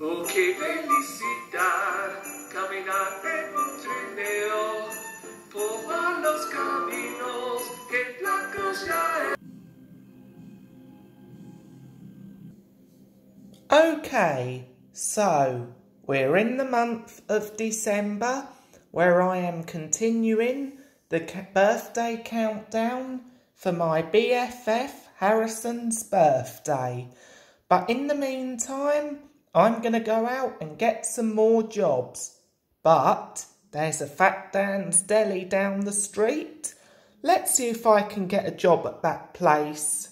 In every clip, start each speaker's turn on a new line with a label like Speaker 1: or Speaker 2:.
Speaker 1: Oh, qué felicidad, caminar en un trineo por los caminos que la cruz ya es.
Speaker 2: Okay, so we're in the month of December where I am continuing the birthday countdown for my BFF Harrison's birthday. But in the meantime, I'm going to go out and get some more jobs. But there's a Fat Dan's Deli down the street. Let's see if I can get a job at that place.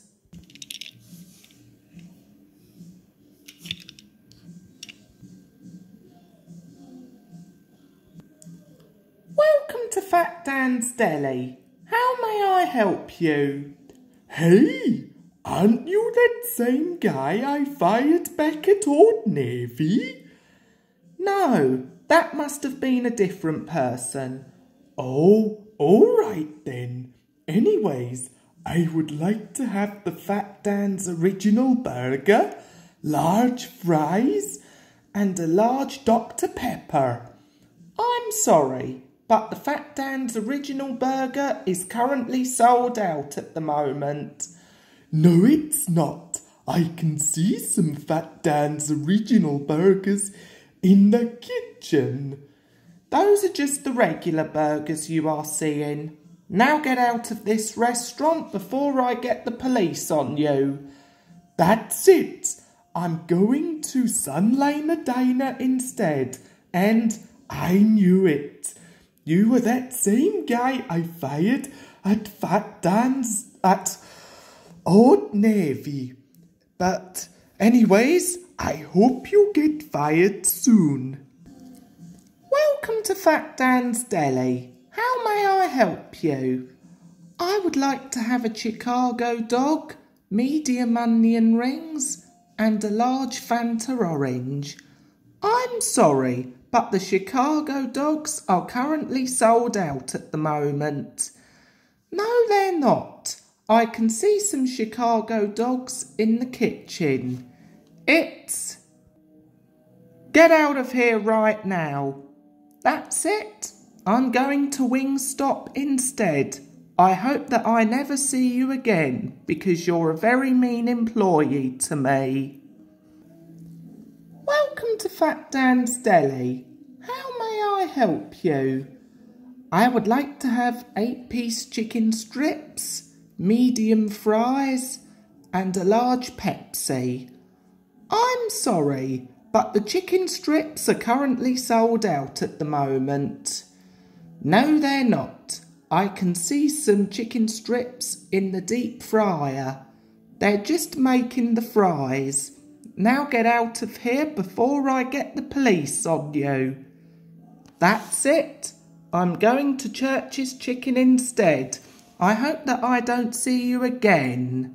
Speaker 2: Welcome to Fat Dan's Deli. How may I help you?
Speaker 3: Hey, aren't you that same guy I fired back at Old Navy?
Speaker 2: No, that must have been a different person.
Speaker 3: Oh, all right then. Anyways, I would like to have the Fat Dan's original burger, large fries, and a large Dr. Pepper.
Speaker 2: I'm sorry, but the Fat Dan's original burger is currently sold out at the moment.
Speaker 3: No, it's not. I can see some Fat Dan's original burgers in the kitchen.
Speaker 2: Those are just the regular burgers you are seeing. Now get out of this restaurant before I get the police on you.
Speaker 3: That's it. I'm going to Sunliner Diner instead. And I knew it. You were that same guy I fired at Fat Dan's at Old Navy. But anyways, I hope you get fired soon.
Speaker 2: Welcome to Fat Dan's Deli. How may I help you? I would like to have a Chicago dog, medium onion rings, and a large Fanta orange. I'm sorry, but the Chicago dogs are currently sold out at the moment. No, they're not. I can see some Chicago dogs in the kitchen. Get out of here right now. That's it. I'm going to Wingstop instead. I hope that I never see you again because you're a very mean employee to me. Welcome to Fat Dan's Deli. How may I help you? I would like to have 8-piece chicken strips, medium fries, and a large Pepsi. I'm sorry, but the chicken strips are currently sold out at the moment. No, they're not. I can see some chicken strips in the deep fryer. They're just making the fries. Now get out of here before I get the police on you. That's it. I'm going to Church's Chicken instead. I hope that I don't see you again.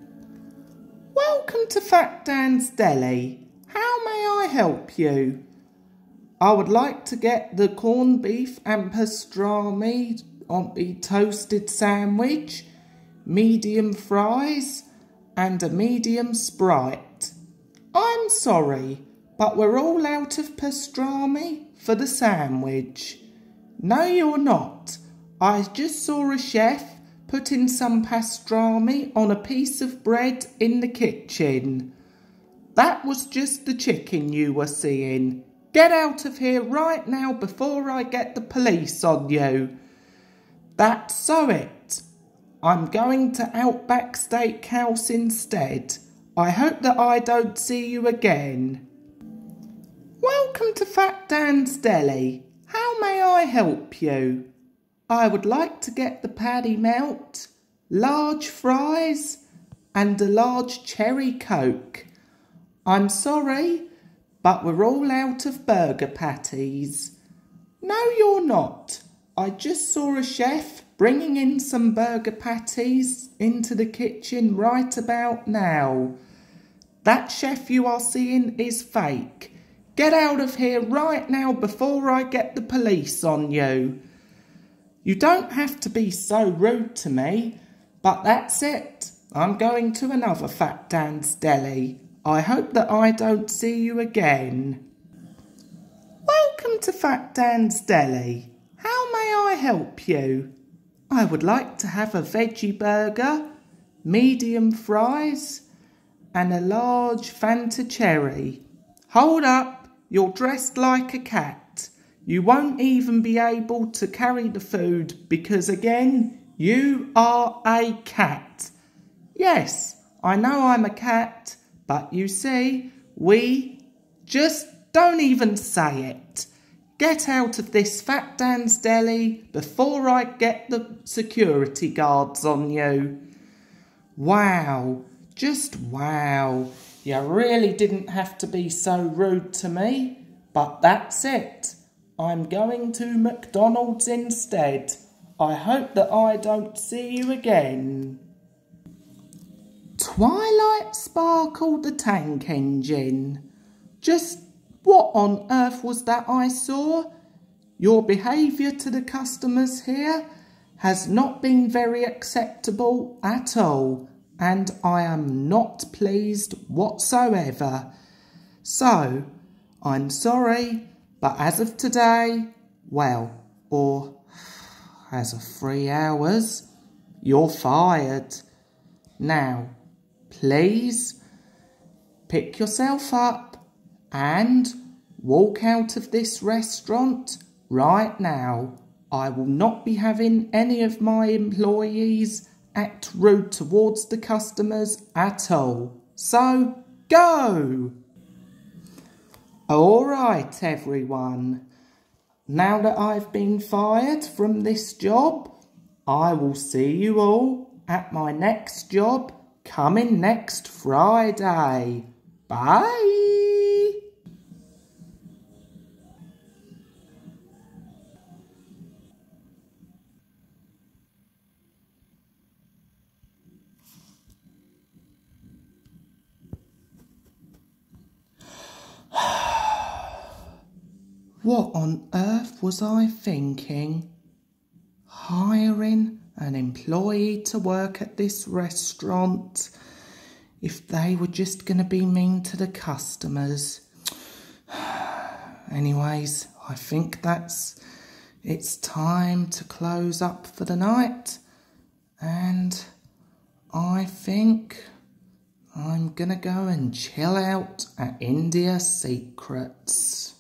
Speaker 2: Welcome to Fat Dan's Deli. How may I help you? I would like to get the corned beef and pastrami on the toasted sandwich, medium fries, and a medium Sprite. I'm sorry, but we're all out of pastrami for the sandwich. No, you're not. I just saw a chef putting some pastrami on a piece of bread in the kitchen. That was just the chicken you were seeing. Get out of here right now before I get the police on you. That's so it. I'm going to Outback Steakhouse instead. I hope that I don't see you again. Welcome to Fat Dan's Deli. How may I help you? I would like to get the patty melt, large fries, and a large cherry coke. I'm sorry, but we're all out of burger patties. No, you're not. I just saw a chef bringing in some burger patties into the kitchen right about now. That chef you are seeing is fake. Get out of here right now before I get the police on you. You don't have to be so rude to me, but that's it. I'm going to another Fat Dan's Deli. I hope that I don't see you again. Welcome to Fat Dan's Deli. How may I help you? I would like to have a veggie burger, medium fries, and a large Fanta cherry. Hold up, you're dressed like a cat. You won't even be able to carry the food because, again, you are a cat. Yes, I know I'm a cat, but you see, just don't even say it. Get out of this Fat Dan's Deli before I get the security guards on you. Wow, just wow. You really didn't have to be so rude to me, but that's it. I'm going to McDonald's instead. I hope that I don't see you again. Twilight sparkled the tank engine. Just what on earth was that I saw? Your behaviour to the customers here has not been very acceptable at all, and I am not pleased whatsoever. So, I'm sorry, but as of today, well, or as of 3 hours, you're fired. Now, please pick yourself up and walk out of this restaurant right now. I will not be having any of my employees act rude towards the customers at all. So, go! All right, everyone. Now that I've been fired from this job, I will see you all at my next job coming next Friday. Bye! What on earth was I thinking? Hiring an employee to work at this restaurant if they were just going to be mean to the customers. Anyways, I think it's time to close up for the night, and I think I'm going to go and chill out at India Secrets.